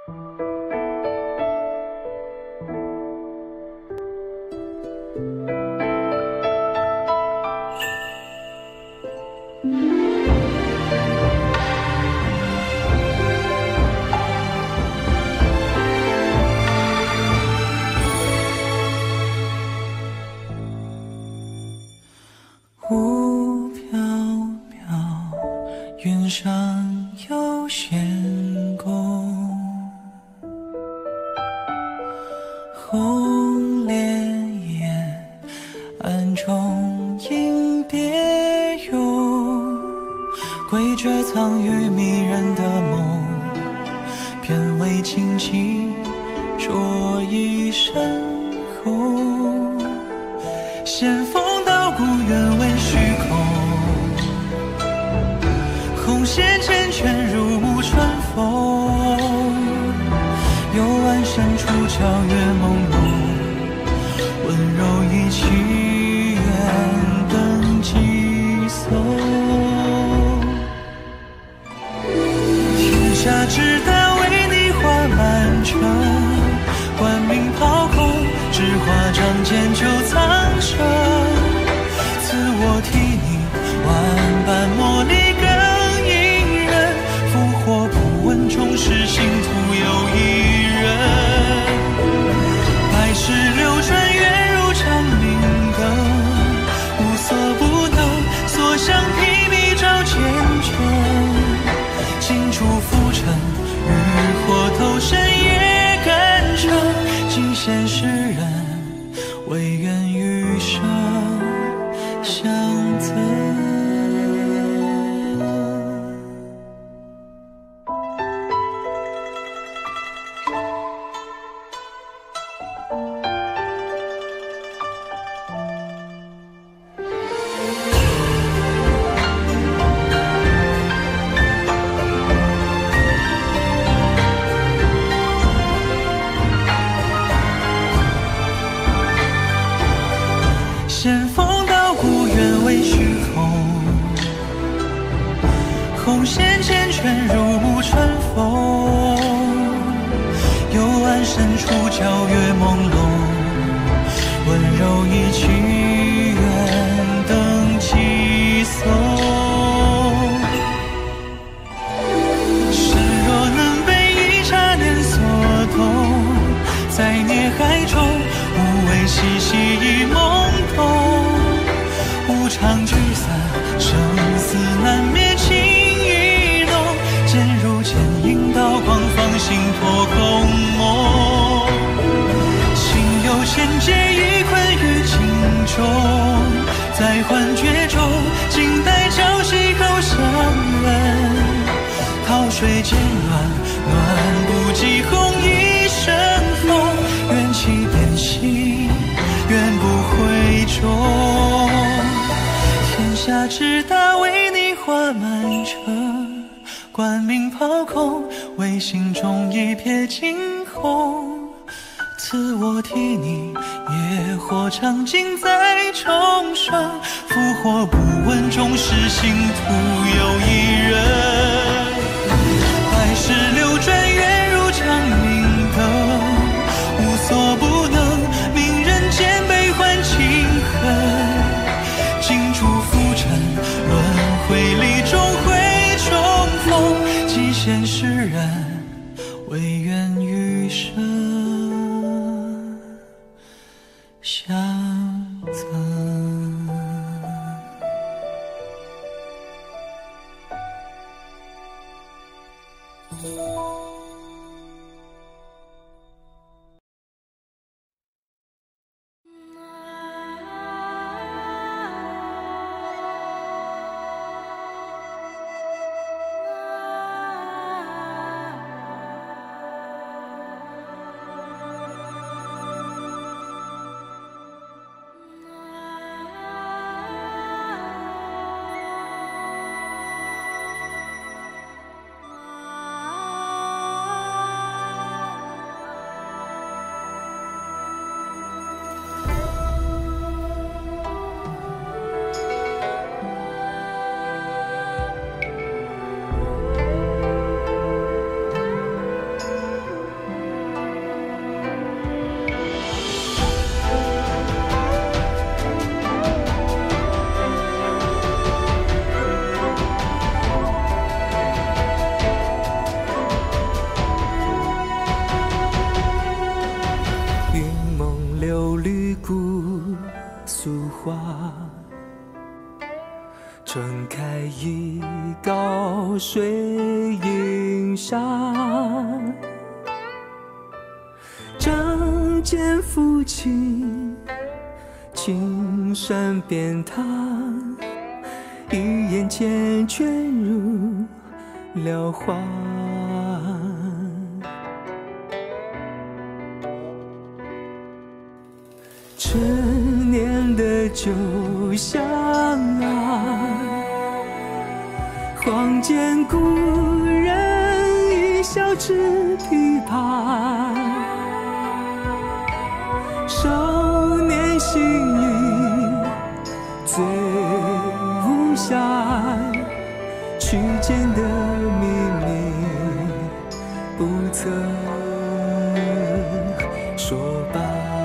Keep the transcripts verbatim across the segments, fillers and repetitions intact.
雾飘飘，云上有仙宫，红莲叶暗中映别涌，归绝藏于迷人的梦，偏为荆棘着一身红。仙风道骨，原为虚空，红线缱绻入目春风。幽暗深处皎月朦胧，温柔一起远灯寄送。天下之大，为你画满城，冠名抛空，纸花仗剑就苍生。赐我替你万般磨砺更隐忍，复活不问终是心徒有一人。百世流转，月如长明灯，无所不能，所向披靡照缱绻。尽处浮沉，浴火投身也甘诚。尽现世人，唯愿余生相赠。仙风道骨，原为虚空，红线缱绻入目春风。幽暗深处皎月朦胧，温柔一曲远灯寄送。身若能被一刹念所动，在孽海中无畏嬉戏一梦动。无常聚散，生死难灭，情意浓。剑如剑影，刀光放心破空梦。心有千劫，已困于镜中，在幻觉中，静待朝夕后相认。桃水渐暖，暖不及红一生风。缘起变心，愿不回终。天下之大，为你画满城，冠名抛空，为心中一瞥惊鸿。赐我替你，野火长尽再重生。复活不问终是心徒有一人。百世流转，月如长明灯，无所不能，明人间悲欢情恨。尽处浮沉，轮回里终会重逢。极限世人，唯愿余生相赠。 潮水映沙，仗剑抚琴，青山遍踏，一眼间卷入了花。陈年的酒香啊，晃见故人一笑指琵琶。少年心语醉无暇，曲间的秘密不曾说罢。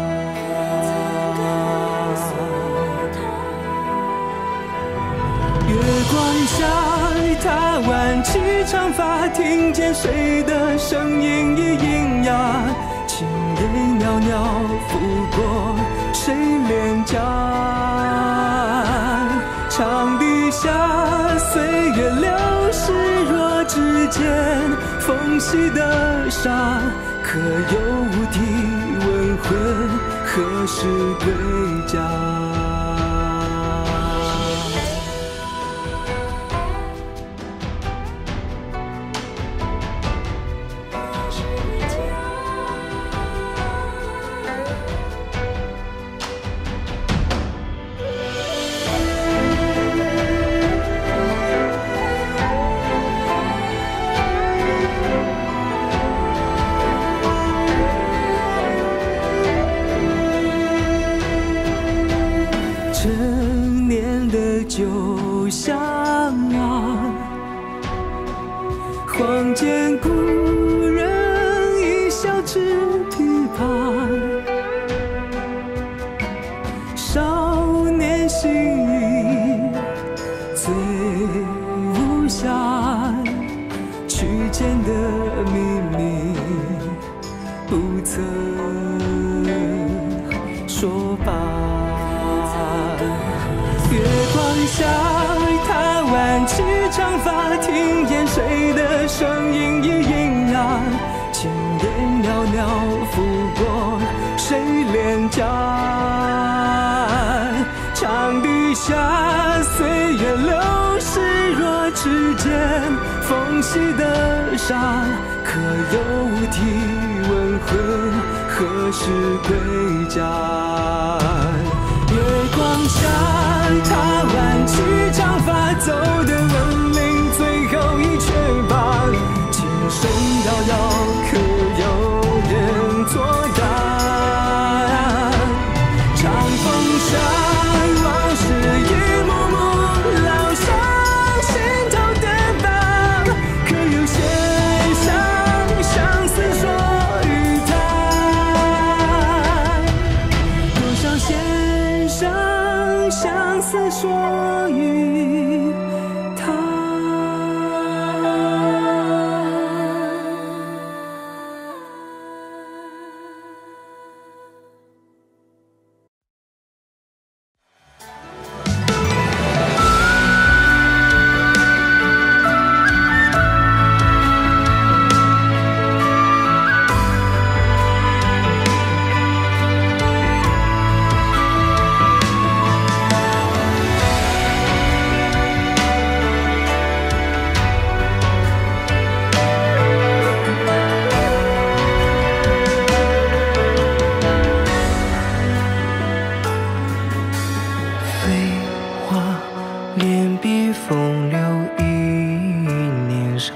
月光下，他挽起长发，听见谁的声音已喑哑，轻泪袅袅拂过谁脸颊。长笛下，岁月流逝若指尖缝隙的纱，可有无体问魂，何时归家？陈年的酒香啊，晃见故人一笑指琵琶。少年心语醉无暇，曲间的秘密不曾说罢。月光下，他挽起长发，听见谁的声音已喑哑，轻泪袅袅拂过谁脸颊。长笛下，岁月流逝若指尖缝隙的纱，可有无体问魂，何时归家？月光下，他挽起长发，走得文明最后一阙罢。琴声遥遥，可有人作答？长风下，往事一幕幕烙上心头的疤，可有线上相思说与他？多少线上相思说与他。 连笔风流一年少，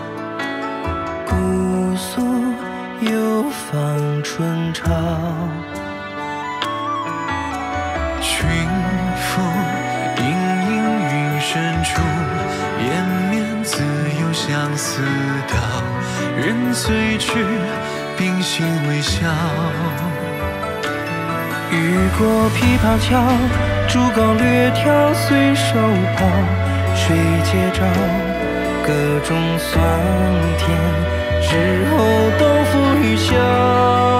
姑苏又放春潮。 群峰隐隐云深处，延绵自有相思道。人随去，冰心微笑。 雨过琵琶桥，竹篙掠条随手抛。水接招，歌中酸甜，日后东风雨笑。